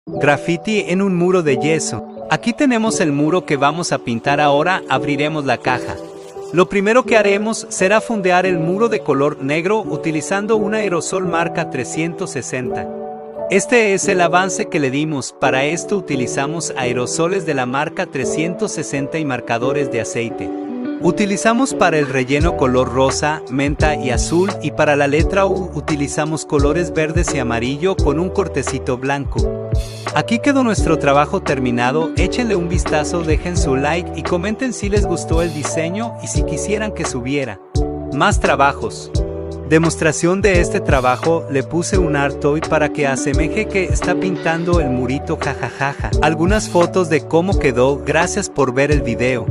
Graffiti en un muro de yeso. Aquí tenemos el muro que vamos a pintar ahora. Abriremos la caja. Lo primero que haremos será fondear el muro de color negro utilizando un aerosol marca 360. Este es el avance que le dimos. Para esto utilizamos aerosoles de la marca 360 y marcadores de aceite. Utilizamos para el relleno color rosa, menta y azul, y para la letra U utilizamos colores verdes y amarillo con un cortecito blanco. Aquí quedó nuestro trabajo terminado. Échenle un vistazo, dejen su like y comenten si les gustó el diseño y si quisieran que subiera más trabajos. Demostración de este trabajo, le puse un art toy para que asemeje que está pintando el murito, jajajaja. Algunas fotos de cómo quedó. Gracias por ver el video.